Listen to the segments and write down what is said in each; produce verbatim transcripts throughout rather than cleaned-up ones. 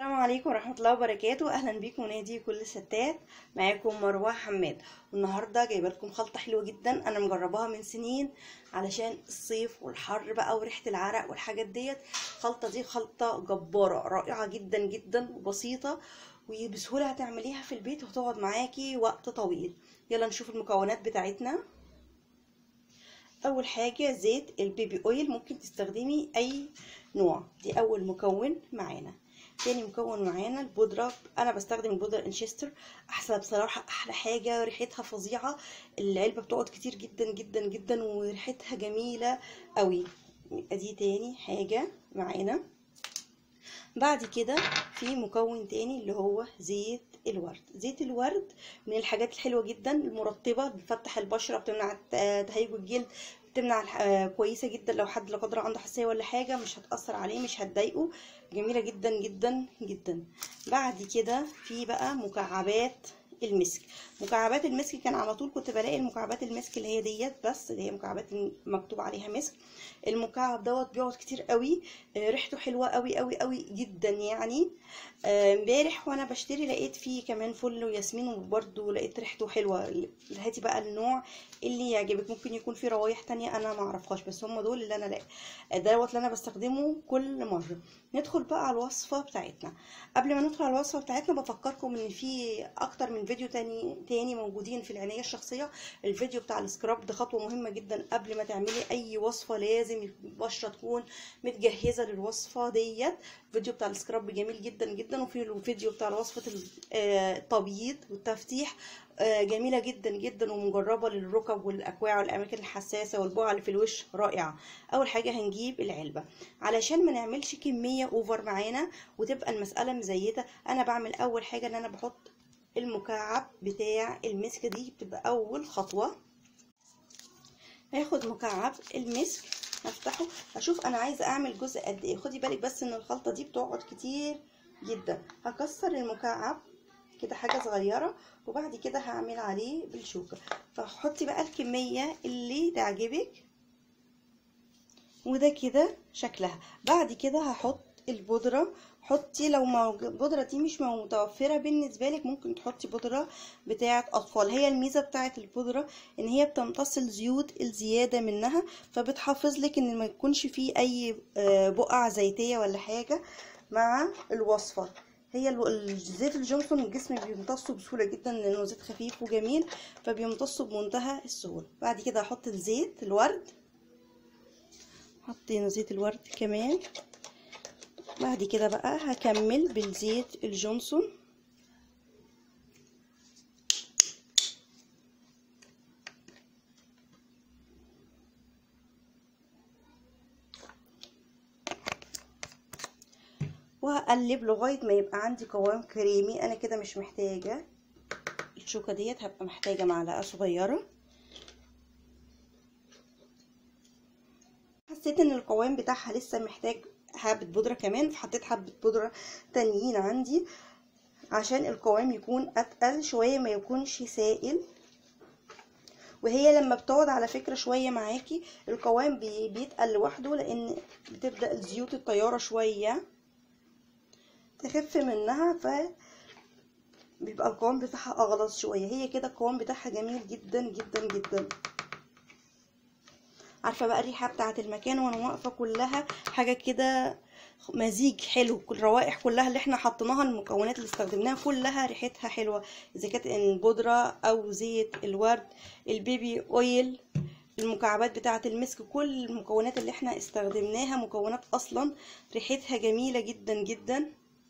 السلام عليكم ورحمة الله وبركاته. أهلا بيكم ونادي كل الستات. معاكم مروة حماد، والنهاردة جايبة لكم خلطة حلوة جدا أنا مجرباها من سنين علشان الصيف والحر بقى وريحة العرق والحاجات ديت. الخلطة دي خلطة جبارة رائعة جدا جدا وبسيطة، وبسهولة هتعمليها في البيت وهتقعد معاكي وقت طويل. يلا نشوف المكونات بتاعتنا. أول حاجة زيت البيبي أويل، ممكن تستخدمي أي نوع، دي أول مكون معانا. تاني مكون معانا البودرة، انا بستخدم البودرة انشستر، احسن بصراحة، احلى حاجة، ريحتها فظيعة. العلبة بتقعد كتير جدا جدا جدا وريحتها جميلة قوي. ادي تاني حاجة معانا. بعد كده في مكون تاني اللي هو زيت الورد. زيت الورد من الحاجات الحلوة جدا المرطبة، بتفتح البشرة، بتمنع تهيج الجلد، بتمنع كويسة جدا. لو حد لا قدر عنده حساسية ولا حاجة مش هتأثر عليه، مش هتضايقه، جميلة جدا جدا جدا. بعد كده في بقى مكعبات المسك. مكعبات المسك كان على طول كنت بلاقي المكعبات المسك اللي هي ديت بس، اللي هي مكعبات مكتوب عليها مسك. المكعب دوت بيقعد كتير قوي، ريحته حلوه قوي قوي قوي جدا يعني. امبارح وانا بشتري لقيت فيه كمان فل وياسمين، وبرده لقيت ريحته حلوه. هاتي بقى النوع اللي يعجبك، ممكن يكون فيه روايح تانية انا ما اعرفهاش، بس هم دول اللي انا لاقي دوت اللي انا بستخدمه كل مره. ندخل بقى على الوصفه بتاعتنا. قبل ما ندخل على الوصفه بتاعتنا بفكركم ان في اكتر من فيديو تاني تاني موجودين في العنايه الشخصيه. الفيديو بتاع السكراب ده خطوه مهمه جدا قبل ما تعملي اي وصفه، لازم البشره تكون متجهزه للوصفه ديت. الفيديو بتاع السكراب جميل جدا جدا، وفي الفيديو بتاع وصفه التبييض والتفتيح جميله جدا جدا ومجربه للركب والاكواع والاماكن الحساسه والبقع اللي في الوش، رائعه. اول حاجه هنجيب العلبه علشان ما نعملش كميه اوفر معانا وتبقى المساله مزيته. انا بعمل اول حاجه ان انا بحط المكعب بتاع المسك، دي بتبقى اول خطوه. هاخد مكعب المسك هفتحه، هشوف انا عايزه اعمل جزء قد ايه. خدي بالك بس ان الخلطه دي بتقعد كتير جدا. هكسر المكعب كده حاجه صغيره، وبعد كده هعمل عليه بالشوكه. فحطي بقى الكميه اللي تعجبك، وده كده شكلها. بعد كده هحط البودره. حطي لو البودره دي مش متوفره بالنسبه لك ممكن تحطي بودره بتاعه اطفال. هي الميزه بتاعه البودره ان هي بتمتص الزيوت الزياده منها، فبتحافظ لك ان ما يكونش فيه اي بقع زيتيه ولا حاجه مع الوصفه. هي زيت الجونسون الجسم بيمتصه بسهوله جدا لانه زيت خفيف وجميل، فبيمتصه بمنتهى السهوله. بعد كده هحط الزيت الورد، حطينا زيت الورد كمان. بعد كده بقى هكمل بالزيت الجونسون. وهقلب لغايه ما يبقى عندي قوام كريمي. انا كده مش محتاجه الشوكه ديت، هبقى محتاجه معلقه صغيره. حسيت ان القوام بتاعها لسه محتاج حبه بودره كمان، فحطيت حبه بودره تانيين عندي عشان القوام يكون اتقل شويه، ما يكونش سائل. وهي لما بتقعد على فكره شويه معاكي القوام بيتقل لوحده، لان بتبدا الزيوت الطياره شويه تخف منها، ف بيبقى القوام بتاعها اغلظ شويه. هي كده القوام بتاعها جميل جدا جدا جدا. عارفه بقى الريحه بتاعه المكان وانا واقفه كلها حاجه كده مزيج حلو. كل الروائح كلها اللي احنا حطيناها، المكونات اللي استخدمناها كلها ريحتها حلوه، اذا كانت البودره او زيت الورد، البيبي اويل، المكعبات بتاعه المسك، كل المكونات اللي احنا استخدمناها مكونات اصلا ريحتها جميله جدا جدا.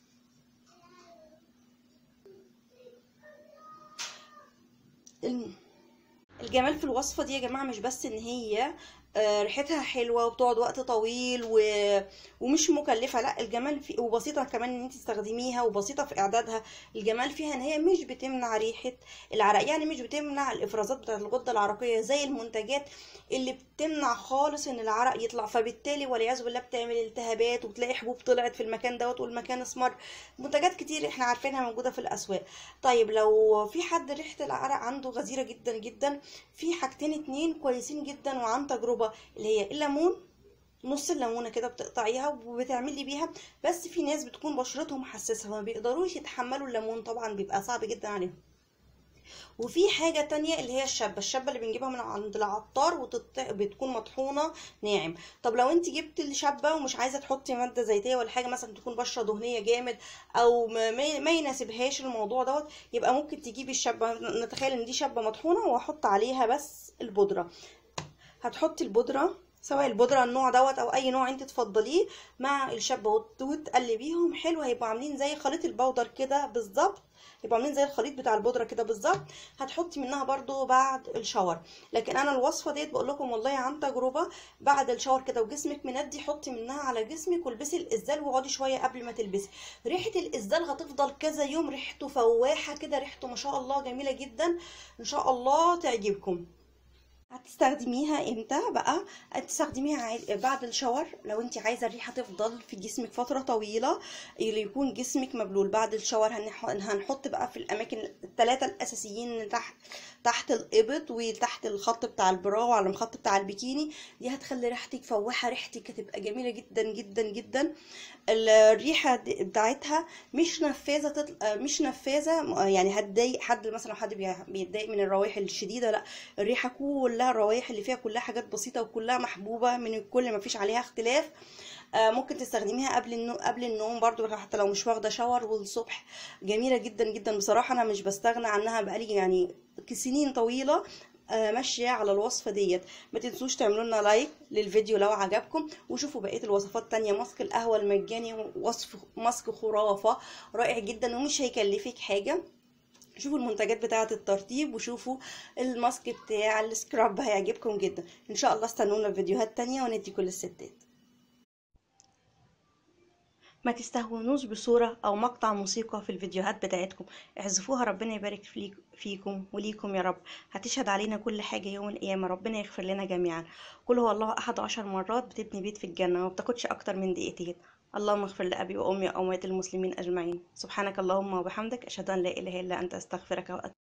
الجمال في الوصفه دي يا جماعه مش بس ان هي ريحتها حلوه وبتقعد وقت طويل و... ومش مكلفه، لا الجمال في وبسيطه كمان ان انت تستخدميها، وبسيطه في اعدادها. الجمال فيها ان هي مش بتمنع ريحه العرق، يعني مش بتمنع الافرازات بتاعه الغده العرقيه زي المنتجات اللي بتمنع خالص ان العرق يطلع، فبالتالي والعياذ بالله بتعمل التهابات وتلاقي حبوب طلعت في المكان دوت والمكان اسمر. منتجات كتير احنا عارفينها موجوده في الاسواق. طيب لو في حد ريحه العرق عنده غزيره جدا جدا، في حاجتين اتنين كويسين جدا وعن تجربه، اللي هي الليمون نص الليمونه كده بتقطعيها وبتعملي بيها. بس في ناس بتكون بشرتهم حساسه فما بيقدروش يتحملوا الليمون، طبعا بيبقى صعب جدا عليهم. وفي حاجة تانية اللي هي الشابة، الشابة اللي بنجيبها من عند العطار وتط... بتكون مطحونة ناعم. طب لو انت جبت الشابة ومش عايزة تحطي مادة زيتية ولا حاجة، مثلا تكون بشرة دهنية جامد او ما, ما ما يناسبهاش الموضوع دوت، يبقى ممكن تجيبي الشابة، نتخيل ان دي شابة مطحونة واحط عليها بس البودرة. هتحطي البودرة، سواء البودرة النوع دوت او اي نوع انت تفضليه، مع الشابة وت- وتقلبيهم حلو، هيبقوا عاملين زي خليط البودر كده بالظبط، يبقوا عاملين زي الخليط بتاع البودره كده بالظبط. هتحطي منها برضو بعد الشاور. لكن انا الوصفه ديت بقول لكم والله عن تجربه، بعد الشاور كده وجسمك مندي، حطي منها على جسمك والبسي الازدال واقعدي شويه قبل ما تلبسي. ريحه الازدال هتفضل كذا يوم، ريحته فواحه كده، ريحته ما شاء الله جميله جدا، ان شاء الله تعجبكم. هتستخدميها امتى بقى؟ هتستخدميها عادي بعد الشاور، لو انت عايزه الريحه تفضل في جسمك فتره طويله، اللي يكون جسمك مبلول. بعد الشاور هنح- هنحط بقى في الاماكن الثلاثه الاساسيين، تحت تحت الابط وتحت الخط بتاع البرا وعلى الخط بتاع البيكيني. دي هتخلي ريحتك فواحه، ريحتك هتبقى جميله جدا جدا جدا. الريحه دي- بتاعتها مش نفاذه تطل... مش نفاذه يعني هتضايق حد، مثلا لو حد بي- بيتضايق من الروائح الشديده، لا، الريحه كلها الروائح اللي فيها كلها حاجات بسيطه وكلها محبوبه من الكل، ما فيش عليها اختلاف. آه، ممكن تستخدميها قبل النوم، قبل النوم برضو حتى لو مش واخده شاور، والصبح جميله جدا جدا بصراحه. انا مش بستغنى عنها بقالي يعني سنين طويله، آه، ماشيه على الوصفه ديت. ما تنسوش تعملوا لنا لايك للفيديو لو عجبكم، وشوفوا بقيه الوصفات التانية. ماسك القهوه المجاني وصف ماسك خرافه، رائع جدا ومش هيكلفك حاجه. شوفوا المنتجات بتاعه الترطيب، وشوفوا الماسك بتاع السكراب، هيعجبكم جدا ان شاء الله. استنونا في فيديوهات تانية وندي كل الستات. ما تستهونوش بصورة أو مقطع موسيقى في الفيديوهات بتاعتكم، اعزفوها، ربنا يبارك فيك فيكم وليكم يا رب. هتشهد علينا كل حاجة يوم القيامة، ربنا يغفر لنا جميعا. قل هو الله أحد عشر مرات بتبني بيت في الجنة، وما بتاخدش أكتر من دقيقتين. اللهم اغفر لأبي وأمي وأموات المسلمين أجمعين. سبحانك اللهم وبحمدك، أشهد أن لا إله إلا أنت، أستغفرك وأتوب